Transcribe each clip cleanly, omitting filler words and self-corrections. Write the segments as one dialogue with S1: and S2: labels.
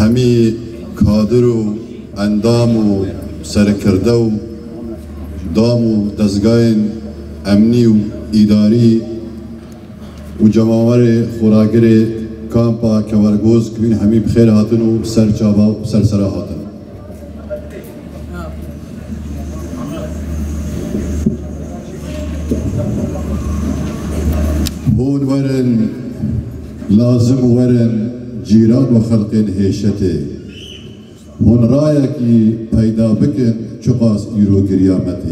S1: همی کادر و اندام و سرکرده و دام و دزگاه امنی و اداری و جماور خوراگر کامپا کورگوز کبین همی بخیر هاتن و سرچاوا و سرسرا هاتن. هون ورن لازم ورن جیران و خلقین هیشته هون رایکی پیدا بکن چقاس ایرو گریامته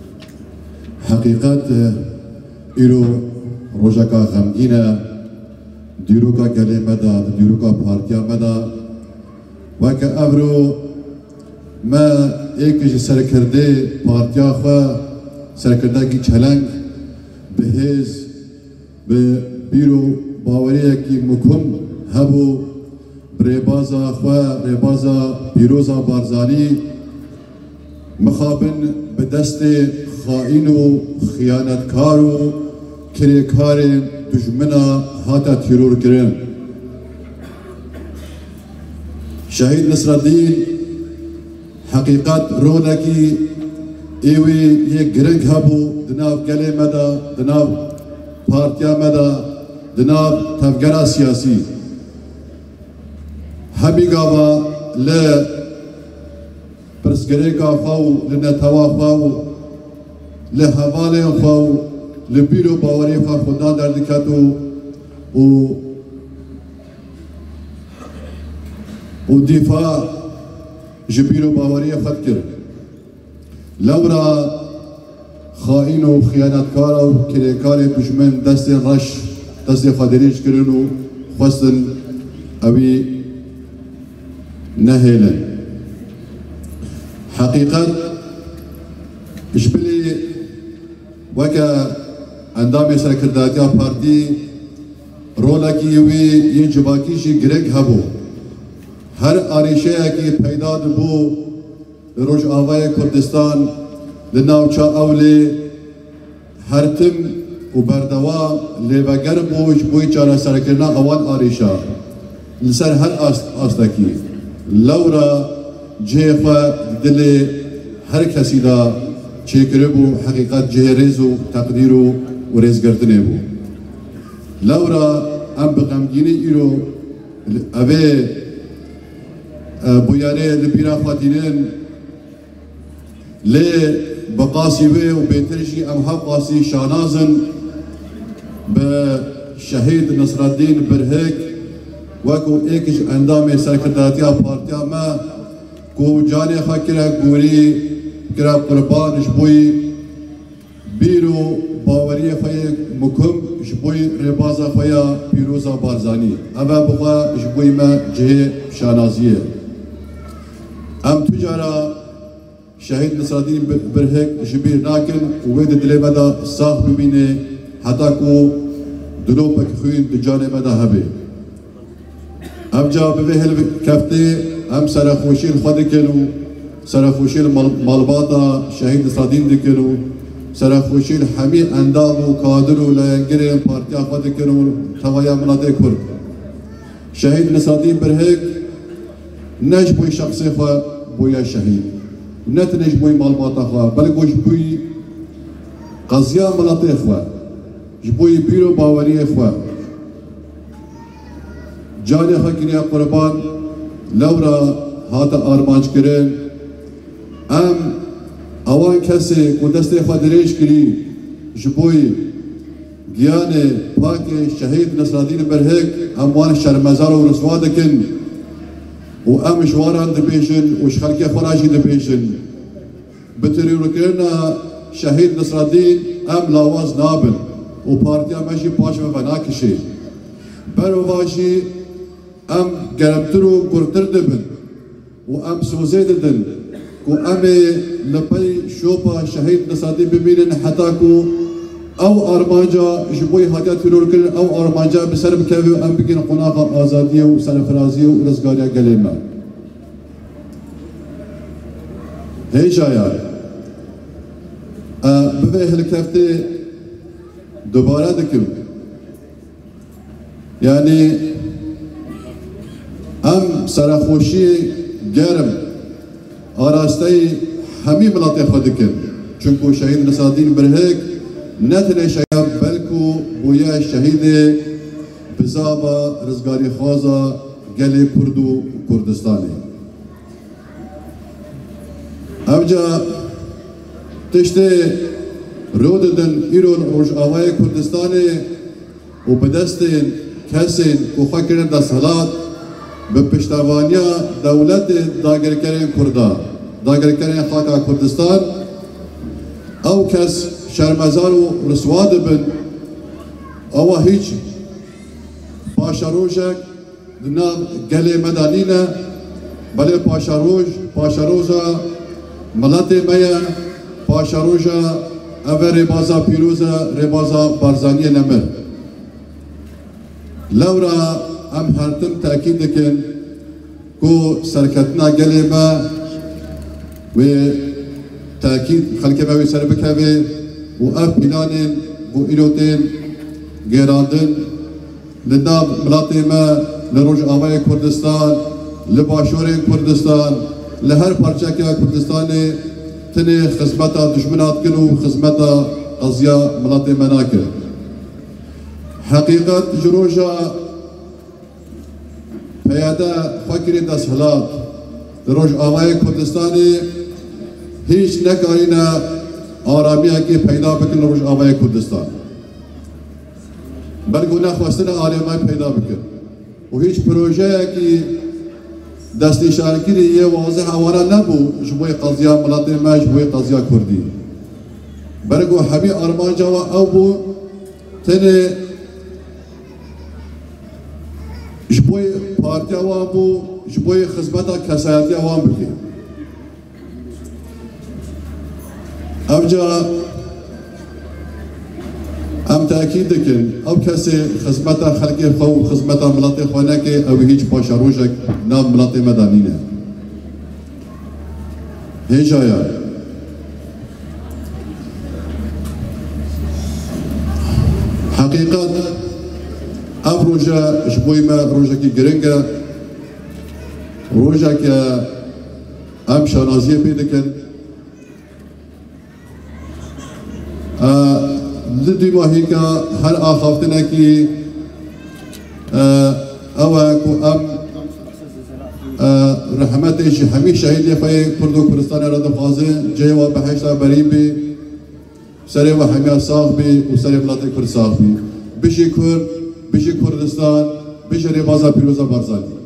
S1: حقیقت ایرو روژکا غمگینه دیروکا گلی مدا دیروکا پارتیا مدا وکه ابرو ما ایکش سرکرده پارتیا خواه سرکرده کی چلنگ بهز به بیرو باوریه کی مکم هبو ریبازا خواه ریبازا پیروزا بارزانی مخابن به دست خائن و خیانتکار و کریکار دشمنا هاتا تیرور کرن شهید نصرالدین حقیقت رونکی ایوی یک گرنگ هبو دناف گلی مدا دناف پارتیا مدا دناف تفگرا سیاسی همی گاوا ل پرسگری کا خواو لنتوا خواو لحواله خواو لبیرو باوری خوا خدا در دکتو و دفاع جبیرو باوری خود کرد لورا خائن و خیانتکار و کریکار دشمن دست رش دست خادریش کرن و خواستن اوی نهیلن حقیقت اشبلی وکا اندام سرکرداتیا پارتی رولاکی وی یه جباکیشی گرگ هبو هر آریشه کی پیدا بو روش آوای کردستان لناوچا اولی هر تم و بردوام لیوگر بوش بوی چاره سرکرنا اوان آریشا لسر هر آستاکی لورا جیخوا دل هر کسی دا چیکره بو حقیقت جهریز و تقدیر و ریزگردنه بو لورا ام بغمگینی ایرو اوه بویاره لبیرا خاتینن لی بقاسی وی و بهترشی ام ها قاسی شانازن به شهید نصرالدین برهک وکو ایکش اندام سرکرداتیا پارتیا ما کو جانی خاکره گوری کرا قربان شبوی بیرو باوری خوی مکم شبوی ربازا خویا پیروزا بارزانی اما بخوا شبوی ما جه شانازیه ام تجارا شهید نصرالدین برهک جبیر ناکن و وید دلی مدا صاح ببینه حتی کو دلو پک خوین دجانه مدا هبه ام جا به هل کفته ام سرخوشیل خود کنو سرخوشیل مالباتا شهید نصرالدین دکنو سرخوشیل همی اندام و کادر و لینگر پارتیا خود کنو توایا مناطق کرد شهید نصرالدین برهک نج بوی شخصی خواه بویا شهید نت نج بوی مالباتا خواه بلکه گوش بوی قضیه مناطق خواه جبوی بیرو باوری خواه جانی خاکریا قربان لورا هاتا آرمانج کرن ام اوان کسی کو دست خادریش کری جبوی گیان پاک شهید نصرالدین برهک اموان شرمزار و رسوا دکن و ام شواران دبیشن و شخلکی خوراشی دبیشن بتری رکرنا شهید نصرالدین ام لاواز نابل و پارتیا ماشی پاش و بناکشی برو باشی ام گرمتر و گرتر دبن و ام سوزه ددن و ام لپی شوپا شهید نصرالدین ببینن حتی کو او آرمانجا جبوی حاجات ترور کرن او آرمانجا بسر بکوی و ام بگین قناق آزادیه و سرفرازیه و رزگاریا گلیمه هی جایا بوی هلکفته دوباره دکم یعنی ام سرخوشی گرم آراسته همی ملت خود کن چونکو شهید نصرالدین برهک نتنه شهید بلکو بویا شهید بزابا رزگاری خوازا گلی کرد و کردستانی اوجا تشته رود دن ایرون روش آوای کردستانی و بدستین کسین که خواه کرن دست حالات به پشتوانیا دولت داگرکرین کردا داگرکرین خاکا کردستان او کس شرمزار و رسواد بن او هیچ پاشاروشک دنام گلی مدانینه بله پاشاروزا ملت میا پاشاروزا او ربازا پیروزا ربازا بارزانی نمر لورا ام هرتم تأكيد دكن كو سركتنا قلبا و تأكيد خلق ما سربكا و اب بلانين و إلوتين جيراندن لنام ملاطي ما لروج آواي كردستان لباشورين كردستان لهر پارچاكا كردستاني تني خزمتا دشمنات كنو خزمتا قضيا ملاطي مناكر حقيقة جروجا پیاده فکری دستهلات روش آوای کردستانی هیچ نکارینا آرامی که پیدا بکن روش آوای کردستان بلکه نخواستن آرامی پیدا بکن و هیچ پروژه که دستی شارکیری یه واضح آوارا نبو جبوی قضیه ملاتی ما جبوی قضیه کردی بلکه حبی آرمان جوا او بو تنه جبوی پارتی آوان بو جبوی خدمتا کسایتی آوان بکی اوجا ام تأکید دکن او کسی خدمتا خلقی خو خدمتا ملت خوانه که او هیچ پاشاروشک نام ملت مدانینه هیچایا حقیقت ام روژا جبوی ما روژا کی گرنگه روژا که ام شانازیه پیدا کن لدی ماهی که هر آخافتنه که اوه که ام رحمتش همی شهیدی فای کرد و کردستان را دخوازه جای و بحشتا بریم بی سری و همی ساخ بی و سری ملت کرد ساخ بی بشی کرد بشی کردستان بشی ربازا پیروزا بارزانی